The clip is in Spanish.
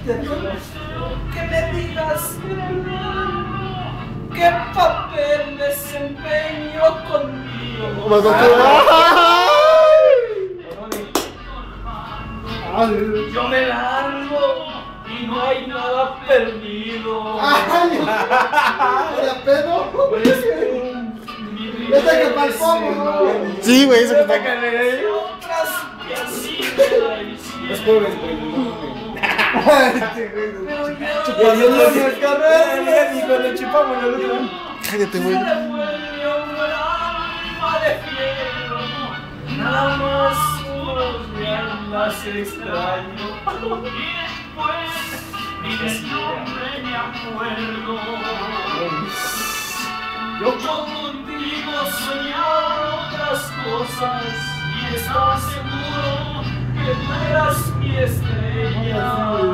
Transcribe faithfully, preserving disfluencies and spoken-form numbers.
Que me digas qué papel desempeño conmigo. Yo me largo y no hay nada perdido. ¡Ay! ¿Era pedo? ¿Esta que palpamos? Sí, güey, eso que está. Otras que así me la hicieron. Los pobres, güey. Pero ya Chupando los carreras. Y cuando chupamos la luz. Cállate, se güey. devuelve un alma de fiero. Nada más unos días las extraño. Y después ni del nombre me acuerdo. Yo contigo soñaba otras cosas y estaba seguro que tú eras mi estrella.